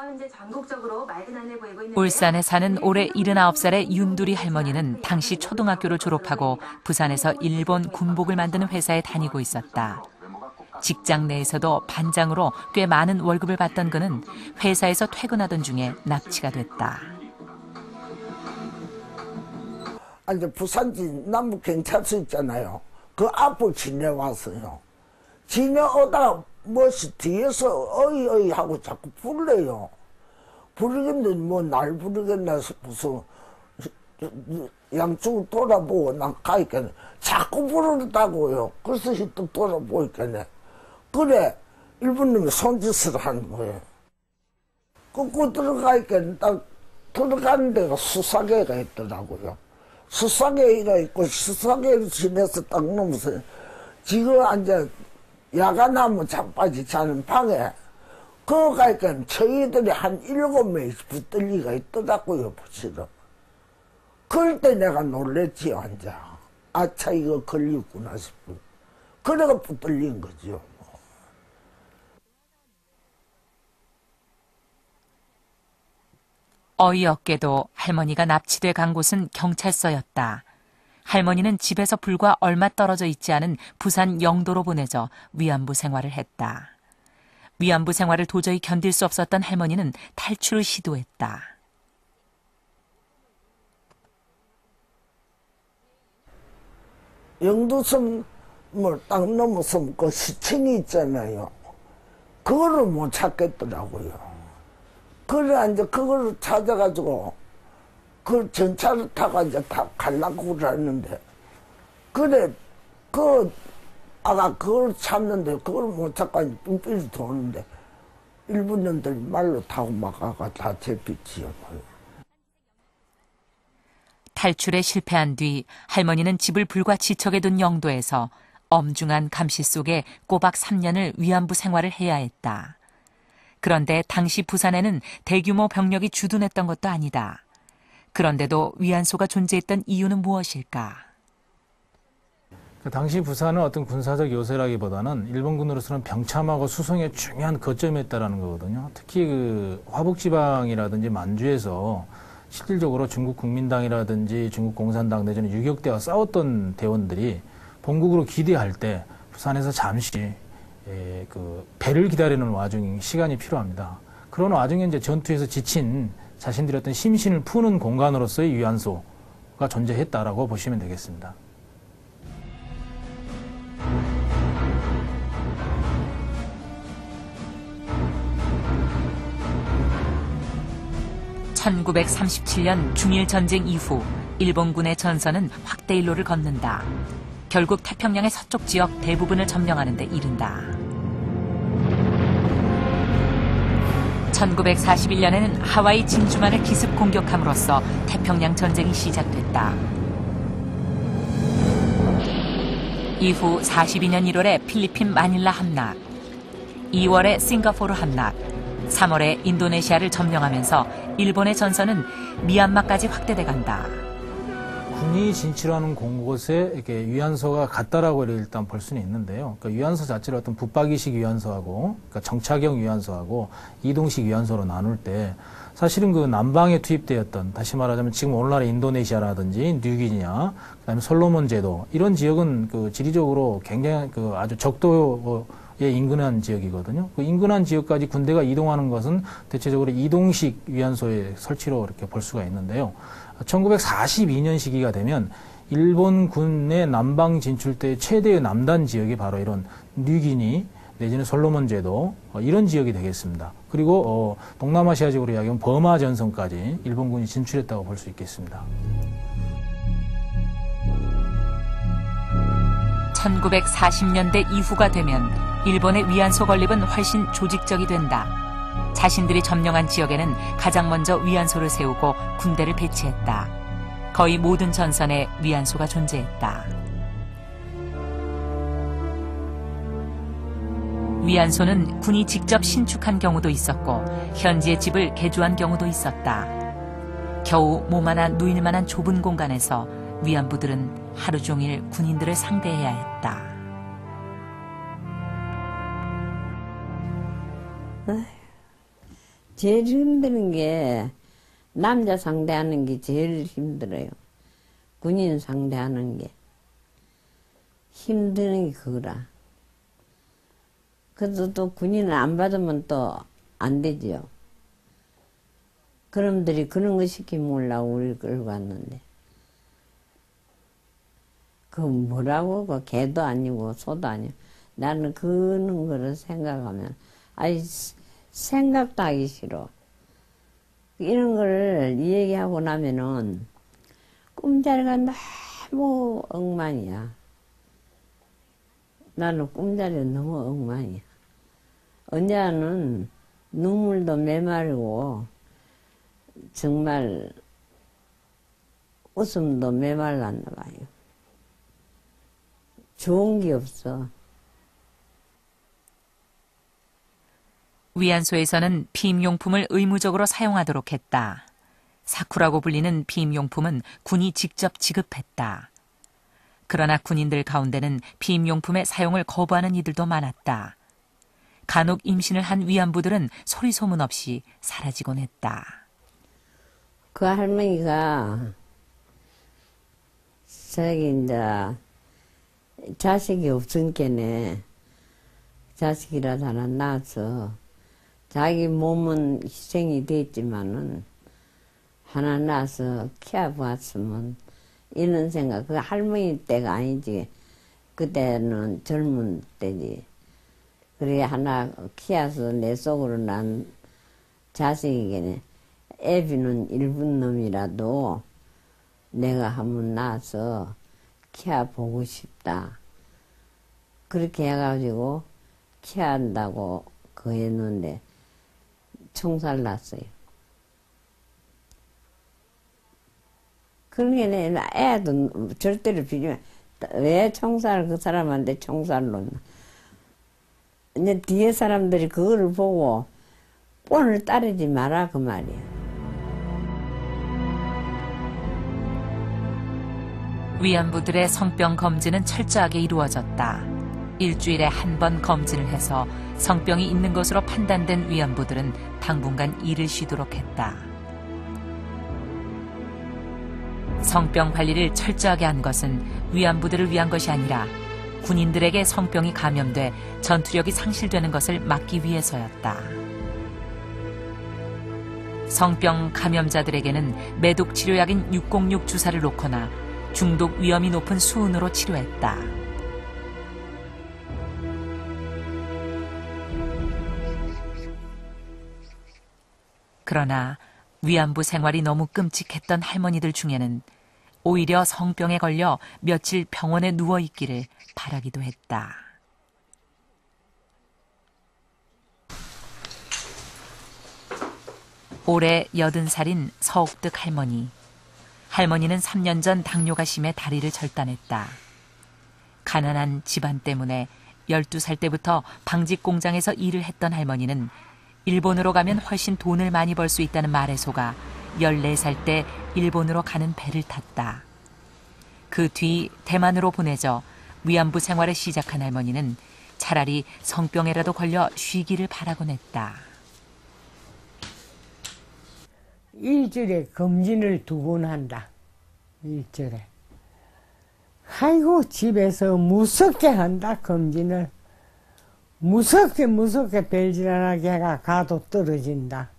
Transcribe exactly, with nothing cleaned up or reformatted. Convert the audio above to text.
울산에 사는 올해 일흔아홉 살의 윤두리 할머니는 당시 초등학교를 졸업하고 부산에서 일본 군복을 만드는 회사에 다니고 있었다. 직장 내에서도 반장으로 꽤 많은 월급을 받던 그는 회사에서 퇴근하던 중에 납치가 됐다. 아니, 부산지 남부경찰서 있잖아요. 그 앞을 지내왔어요. 지내오다가 뭐시 뒤에서 어이 어이 하고 자꾸 불러요. 부르겠는데 뭐 날 부르겠나 싶어서 양쪽을 돌아보고 난 가니까 자꾸 부르다고요. 그래서 또 돌아보니까 그래 일본놈이 손짓을 하는 거예요. 끄고 들어가니까 딱 들어가는 데가 수사계가 있더라고요. 수사계가 있고 수사계를 지내서 딱 넘어서 지금 앉아 야간하면 자빠지 자는 방에 그거 가니까 저희들이 한 일곱 명이 붙들리가 있더라고요, 부시로. 그럴 때 내가 놀랬지, 앉아. 아차, 이거 걸렸구나 싶고. 그래가 붙들린 거죠. 어이없게도 할머니가 납치돼 간 곳은 경찰서였다. 할머니는 집에서 불과 얼마 떨어져 있지 않은 부산 영도로 보내져 위안부 생활을 했다. 위안부 생활을 도저히 견딜 수 없었던 할머니는 탈출을 시도했다. 영도섬을 딱 넘어서 그 시청이 있잖아요. 그거를 못 찾겠더라고요. 그래, 이제 그거를 찾아가지고 그 전차를 타고 이제 다 가려고 그러는데, 그래, 그, 아가 그걸 찾는데, 그걸 못 찾고 이제 삥삥이 도는데, 일본 놈들이 말로 타고 막 아가 다 잡혔지요. 탈출에 실패한 뒤 할머니는 집을 불과 지척에 둔 영도에서 엄중한 감시 속에 꼬박 삼 년을 위안부 생활을 해야 했다. 그런데 당시 부산에는 대규모 병력이 주둔했던 것도 아니다. 그런데도 위안소가 존재했던 이유는 무엇일까? 당시 부산은 어떤 군사적 요새라기보다는 일본군으로서는 병참하고 수송의 중요한 거점이었다는 거거든요. 특히 그 화북지방이라든지 만주에서 실질적으로 중국 국민당이라든지 중국 공산당 내지는 유격대와 싸웠던 대원들이 본국으로 기대할 때 부산에서 잠시 예, 그 배를 기다리는 와중 시간이 필요합니다. 그런 와중에 이제 전투에서 지친 자신들의 어떤 심신을 푸는 공간으로서의 위안소가 존재했다라고 보시면 되겠습니다. 천구백삼십칠 년 중일 전쟁 이후 일본군의 전선은 확대 일로를 걷는다. 결국 태평양의 서쪽 지역 대부분을 점령하는 데 이른다. 천구백사십일 년에는 하와이 진주만을 기습 공격함으로써 태평양 전쟁이 시작됐다. 이후 사십이 년 일월에 필리핀 마닐라 함락, 이월에 싱가포르 함락, 삼월에 인도네시아를 점령하면서 일본의 전선은 미얀마까지 확대돼 간다. 군이 진출하는 곳에 이렇게 위안소가 같다라고 일단 볼 수는 있는데요. 그러니까 위안소 자체를 어떤 붙박이식 위안소하고, 그러니까 정착형 위안소하고 이동식 위안소로 나눌 때 사실은 그 남방에 투입되었던, 다시 말하자면 지금 오늘날의 인도네시아라든지 뉴기니아, 그다음에 솔로몬 제도 이런 지역은 그 지리적으로 굉장히 그 아주 적도에 인근한 지역이거든요. 그 인근한 지역까지 군대가 이동하는 것은 대체적으로 이동식 위안소의 설치로 이렇게 볼 수가 있는데요. 천구백사십이 년 시기가 되면 일본군의 남방 진출 때 최대의 남단 지역이 바로 이런 뉴기니 내지는 솔로몬 제도 이런 지역이 되겠습니다. 그리고 어, 동남아시아 지역으로 이야기하면 버마 전선까지 일본군이 진출했다고 볼 수 있겠습니다. 천구백사십 년대 이후가 되면 일본의 위안소 건립은 훨씬 조직적이 된다. 자신들이 점령한 지역에는 가장 먼저 위안소를 세우고 군대를 배치했다. 거의 모든 전선에 위안소가 존재했다. 위안소는 군이 직접 신축한 경우도 있었고 현지의 집을 개조한 경우도 있었다. 겨우 몸 하나 누일 만한 좁은 공간에서 위안부들은 하루 종일 군인들을 상대해야 했다. 제일 힘드는 게 남자 상대하는 게 제일 힘들어요. 군인 상대하는 게 힘드는 게 그거라. 그래도 또 군인을 안 받으면 또 안 되지요. 그놈들이 그런 거 시키려고 우리 끌고 왔는데 그 뭐라고 그 개도 아니고 소도 아니고 나는 그런 거를 생각하면 아이 생각도 하기 싫어. 이런 걸 얘기하고 나면은 꿈자리가 너무 엉망이야. 나는 꿈자리가 너무 엉망이야. 언제는 눈물도 메마르고 정말 웃음도 메말랐나 봐요. 좋은 게 없어. 위안소에서는 피임용품을 의무적으로 사용하도록 했다. 사쿠라고 불리는 피임용품은 군이 직접 지급했다. 그러나 군인들 가운데는 피임용품의 사용을 거부하는 이들도 많았다. 간혹 임신을 한 위안부들은 소리 소문 없이 사라지곤 했다. 그 할머니가 자기 이제 자식이 없으니까네 자식이라도 하나 낳아서 자기 몸은 희생이 됐지만은 하나 낳아서 키워봤으면 이런 생각. 그 할머니 때가 아니지. 그때는 젊은 때지. 그래 하나 키워서 내 속으로 난 자식이겠네. 애비는 일본 놈이라도 내가 한번 낳아서 키워보고 싶다. 그렇게 해가지고 키워한다고 그 했는데 총살 났어요. 그러니까 애도 절대로 비리면 왜 총살 그 사람한테 총살로 나. 이제 뒤에 사람들이 그거를 보고 뻔을 따르지 마라 그 말이야. 위안부들의 성병 검진은 철저하게 이루어졌다. 일주일에 한 번 검진을 해서 성병이 있는 것으로 판단된 위안부들은 당분간 일을 쉬도록 했다. 성병 관리를 철저하게 한 것은 위안부들을 위한 것이 아니라 군인들에게 성병이 감염돼 전투력이 상실되는 것을 막기 위해서였다. 성병 감염자들에게는 매독 치료약인 육공육 주사를 놓거나 중독 위험이 높은 수은으로 치료했다. 그러나 위안부 생활이 너무 끔찍했던 할머니들 중에는 오히려 성병에 걸려 며칠 병원에 누워있기를 바라기도 했다. 올해 여든 살인 서옥득 할머니. 할머니는 삼 년 전 당뇨가 심해 다리를 절단했다. 가난한 집안 때문에 열두 살 때부터 방직 공장에서 일을 했던 할머니는 일본으로 가면 훨씬 돈을 많이 벌 수 있다는 말에 속아 열네 살 때 일본으로 가는 배를 탔다. 그 뒤 대만으로 보내져 위안부 생활을 시작한 할머니는 차라리 성병에라도 걸려 쉬기를 바라곤 했다. 일주일에 검진을 두 번 한다. 일주일에. 아이고 집에서 무섭게 한다 검진을. 무섭게 무섭게 별질안하게 해가 가도 떨어진다.